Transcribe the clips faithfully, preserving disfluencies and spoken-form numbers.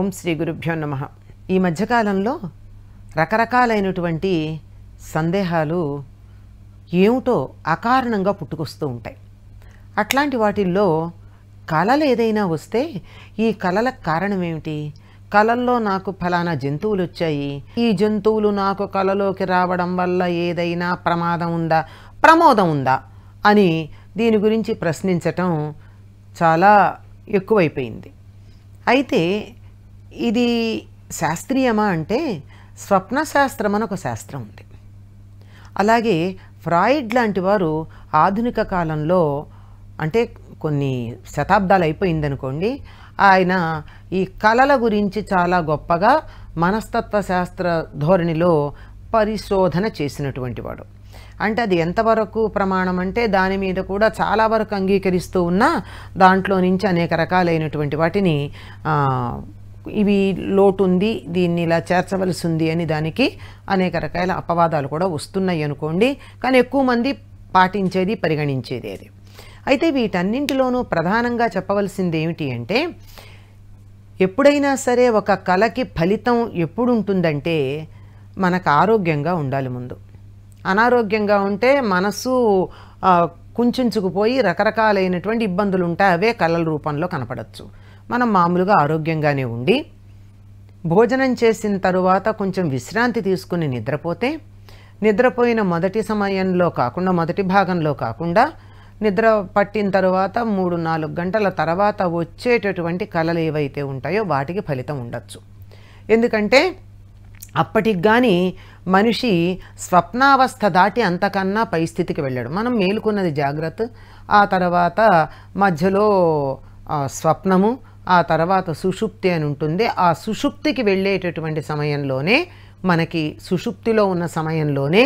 శ్రీ గురుభ్యో నమః. ఈ మధ్యకాలంలో రకరకాలైనటువంటి సందేహాలు ఏమిటో అకారణంగా పుట్టుకొస్తూ ఉంటాయి. అట్లాంటి వాటిల్లో కళలు ఏదైనా వస్తే ఈ కళలకు కారణం ఏమిటి? కళల్లో నాకు ఫలానా జంతువులు వచ్చాయి, ఈ జంతువులు నాకు కళలోకి రావడం వల్ల ఏదైనా ప్రమాదం ఉందా, ప్రమోదం ఉందా అని దీని గురించి ప్రశ్నించటం చాలా ఎక్కువైపోయింది. అయితే ఇది శాస్త్రీయమా అంటే స్వప్న శాస్త్రం అని ఒక శాస్త్రం ఉంది. అలాగే ఫ్రాయిడ్ లాంటి వారు ఆధునిక కాలంలో అంటే కొన్ని శతాబ్దాలు అయిపోయిందనుకోండి, ఆయన ఈ కళల గురించి చాలా గొప్పగా మనస్తత్వ శాస్త్ర ధోరణిలో పరిశోధన చేసినటువంటి వాడు. అంటే అది ఎంతవరకు ప్రమాణం అంటే దాని మీద కూడా చాలా వరకు అంగీకరిస్తూ ఉన్నా దాంట్లో నుంచి అనేక రకాలైనటువంటి వాటిని ఇవి లోటు ఉంది, దీన్ని ఇలా చేర్చవలసి ఉంది అని దానికి అనేక రకాల అపవాదాలు కూడా వస్తున్నాయి అనుకోండి. కానీ ఎక్కువ మంది పాటించేది పరిగణించేది అది. అయితే వీటన్నింటిలోనూ ప్రధానంగా చెప్పవలసింది ఏమిటి అంటే, ఎప్పుడైనా సరే ఒక కళకి ఫలితం ఎప్పుడు ఉంటుందంటే మనకు ఆరోగ్యంగా ఉండాలి. ముందు అనారోగ్యంగా ఉంటే మనసు కుంచుకుపోయి రకరకాలైనటువంటి ఇబ్బందులు ఉంటాయి. అవే కళల రూపంలో కనపడచ్చు. మనం మామూలుగా ఆరోగ్యంగానే ఉండి భోజనం చేసిన తరువాత కొంచెం విశ్రాంతి తీసుకుని నిద్రపోతే, నిద్రపోయిన మొదటి సమయంలో కాకుండా మొదటి భాగంలో కాకుండా నిద్ర పట్టిన తర్వాత మూడు నాలుగు గంటల తర్వాత వచ్చేటటువంటి కళలు ఏవైతే ఉంటాయో వాటికి ఫలితం ఉండొచ్చు. ఎందుకంటే అప్పటికి కానీ మనిషి స్వప్నావస్థ దాటి అంతకన్నా పై స్థితికి వెళ్ళాడు. మనం మేలుకున్నది జాగ్రత్త, ఆ తర్వాత మధ్యలో స్వప్నము, ఆ తర్వాత సుషుప్తి అని ఉంటుంది. ఆ సుషుప్తికి వెళ్ళేటటువంటి సమయంలోనే మనకి సుషుప్తిలో ఉన్న సమయంలోనే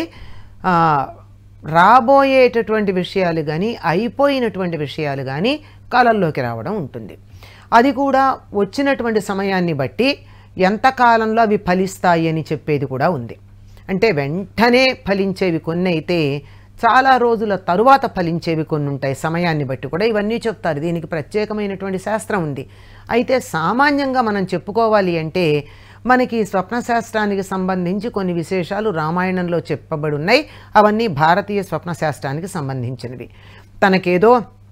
రాబోయేటటువంటి విషయాలు కానీ అయిపోయినటువంటి విషయాలు కానీ కళల్లోకి రావడం ఉంటుంది. అది కూడా వచ్చినటువంటి సమయాన్ని బట్టి ఎంతకాలంలో అవి ఫలిస్తాయి అని చెప్పేది కూడా ఉంది. అంటే వెంటనే ఫలించేవి కొన్ని అయితే, చాలా రోజుల తరువాత ఫలించేవి కొన్ని ఉంటాయి. సమయాన్ని బట్టి కూడా ఇవన్నీ చెప్తారు. దీనికి ప్రత్యేకమైనటువంటి శాస్త్రం ఉంది. అయితే సామాన్యంగా మనం చెప్పుకోవాలి అంటే మనకి స్వప్న శాస్త్రానికి సంబంధించి కొన్ని విశేషాలు రామాయణంలో చెప్పబడి ఉన్నాయి. అవన్నీ భారతీయ స్వప్న శాస్త్రానికి సంబంధించినవి. తనకేదో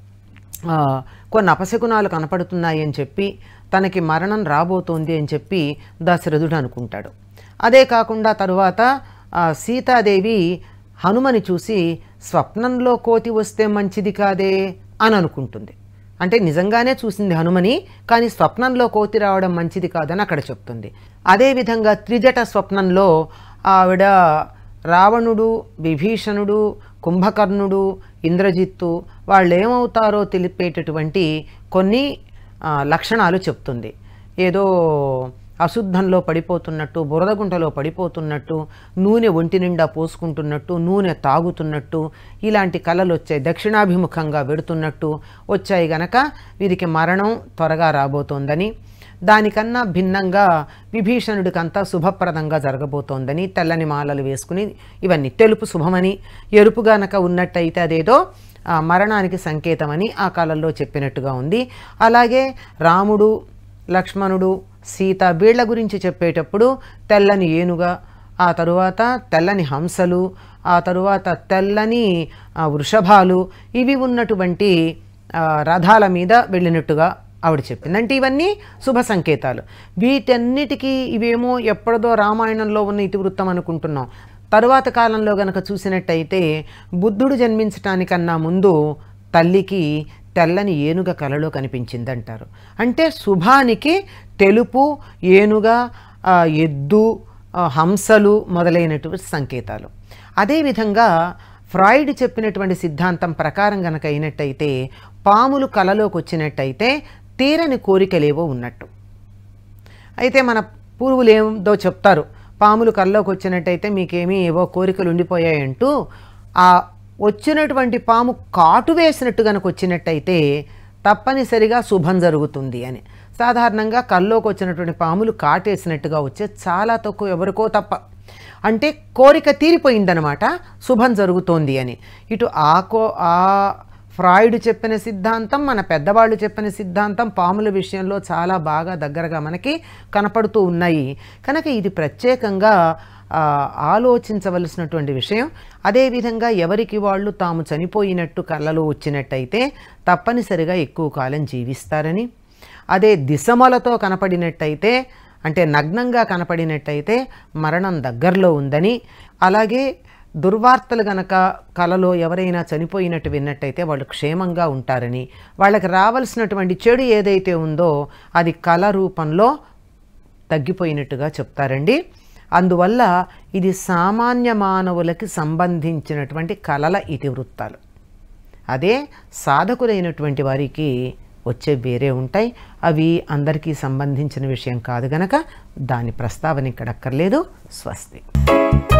కొన్ని అపశకునాలు కనపడుతున్నాయి అని చెప్పి, తనకి మరణం రాబోతోంది అని చెప్పి దశరథుడు అనుకుంటాడు. అదే కాకుండా తరువాత సీతాదేవి హనుమని చూసి స్వప్నంలో కోతి వస్తే మంచిది కాదే అని అనుకుంటుంది. అంటే నిజంగానే చూసింది హనుమని, కానీ స్వప్నంలో కోతి రావడం మంచిది కాదని అక్కడ చెప్తుంది. అదేవిధంగా త్రిజట స్వప్నంలో ఆవిడ రావణుడు, విభీషణుడు, కుంభకర్ణుడు, ఇంద్రజిత్తు వాళ్ళు ఏమవుతారో తెలిపేటటువంటి కొన్ని లక్షణాలు చెప్తుంది. ఏదో అశుద్ధంలో పడిపోతున్నట్టు, బురదగుంటలో పడిపోతున్నట్టు, నూనె ఒంటి నిండా పోసుకుంటున్నట్టు, నూనె తాగుతున్నట్టు ఇలాంటి కళలు వచ్చాయి. దక్షిణాభిముఖంగా వెడుతున్నట్టు వచ్చాయి గనక వీరికి మరణం త్వరగా రాబోతోందని, దానికన్నా భిన్నంగా విభీషణుడికంతా శుభప్రదంగా జరగబోతోందని, తెల్లని మాలలు వేసుకుని ఇవన్నీ తెలుపు శుభమని, ఎరుపు గనక ఉన్నట్టయితే అదేదో మరణానికి సంకేతమని ఆ కాలంలో చెప్పినట్టుగా ఉంది. అలాగే రాముడు, లక్ష్మణుడు, సీత వీళ్ల గురించి చెప్పేటప్పుడు తెల్లని ఏనుగ, ఆ తరువాత తెల్లని హంసలు, ఆ తరువాత తెల్లని వృషభాలు ఇవి ఉన్నటువంటి రథాల మీద వెళ్ళినట్టుగా ఆవిడ చెప్పింది. అంటే ఇవన్నీ శుభ సంకేతాలు. వీటన్నిటికీ ఇవేమో ఎప్పటిదో రామాయణంలో ఉన్న ఇతివృత్తం అనుకుంటున్నాం. తరువాత కాలంలో గనక చూసినట్టయితే బుద్ధుడు జన్మించటానికన్నా ముందు తల్లికి తెల్లని ఏనుగ కలలో కనిపించిందంటారు. అంటే శుభానికి తెలుపు, ఏనుగ, ఎద్దు, హంసలు మొదలైనటువంటి సంకేతాలు. అదేవిధంగా ఫ్రాయిడ్ చెప్పినటువంటి సిద్ధాంతం ప్రకారం గనక అయినట్టయితే పాములు కలలోకి వచ్చినట్టయితే తీరని కోరికలేవో ఉన్నట్టు. అయితే మన పూర్వులు ఏదో చెప్తారు, పాములు కల్లోకి వచ్చినట్టయితే మీకేమీ ఏవో కోరికలు ఉండిపోయాయంటూ, ఆ వచ్చినటువంటి పాము కాటు వేసినట్టు కనుక వచ్చినట్టయితే తప్పనిసరిగా శుభం జరుగుతుంది అని. సాధారణంగా కల్లోకి వచ్చినటువంటి పాములు కాటేసినట్టుగా వచ్చే చాలా తక్కువ, ఎవరికో తప్ప. అంటే కోరిక తీరిపోయిందనమాట, శుభం జరుగుతోంది అని. ఇటు ఆ కో ఆ ఫ్రాయిడ్ చెప్పిన సిద్ధాంతం, మన పెద్దవాళ్ళు చెప్పిన సిద్ధాంతం పాముల విషయంలో చాలా బాగా దగ్గరగా మనకి కనపడుతూ ఉన్నాయి. కనుక ఇది ప్రత్యేకంగా ఆలోచించవలసినటువంటి విషయం. అదేవిధంగా ఎవరికి వాళ్ళు తాము చనిపోయినట్టు కళ్ళలో వచ్చినట్టయితే తప్పనిసరిగా ఎక్కువ కాలం జీవిస్తారని, అదే దిశమలతో కనపడినట్టయితే అంటే నగ్నంగా కనపడినట్టయితే మరణం దగ్గరలో ఉందని, అలాగే దుర్వార్తలు గనక కలలో ఎవరైనా చనిపోయినట్టు విన్నట్టయితే వాళ్ళు క్షేమంగా ఉంటారని, వాళ్ళకి రావాల్సినటువంటి చెడు ఏదైతే ఉందో అది కళ రూపంలో తగ్గిపోయినట్టుగా చెప్తారండి. అందువల్ల ఇది సామాన్య మానవులకి సంబంధించినటువంటి కళల ఇతివృత్తాలు. అదే సాధకులైనటువంటి వారికి వచ్చే వేరే ఉంటాయి. అవి అందరికీ సంబంధించిన విషయం కాదు గనక దాని ప్రస్తావన ఇక్కడ అక్కర్లేదు. స్వస్తి.